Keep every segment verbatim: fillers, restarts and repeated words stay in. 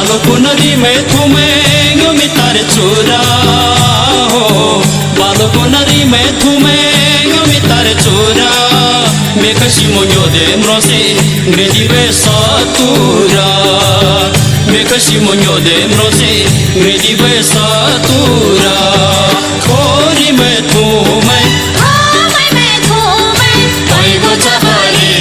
पुनरी में थुमेंगे मितारे चोरा हो बालो पुनरी में थुमेंगे मितारे चोरा मैं कशी मोयो दे मरोसे ग्रेडी वे सातुरा मैं कशी मोयो दे मरोसे ग्रेडी वे सातुरा खोरी में थुमें खोरी में थुमें कोई बचा हरी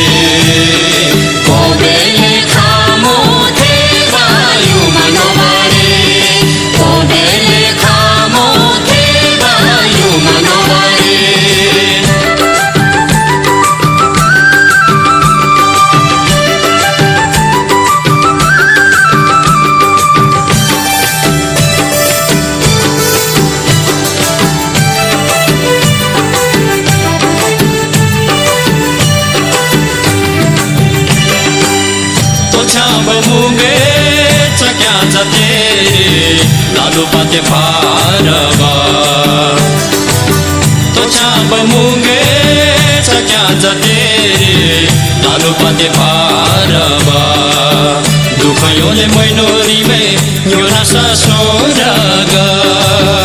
कोबेले खामो थे वायु मनोवारे कोबेले खामो थे वायु मनोवारे मुगे चक्या जते लालू पाते पारवा तो छाप मुगे चक्या जते लालू पाते पारवा दुख योले मैनोरी में यो नशा सोरागा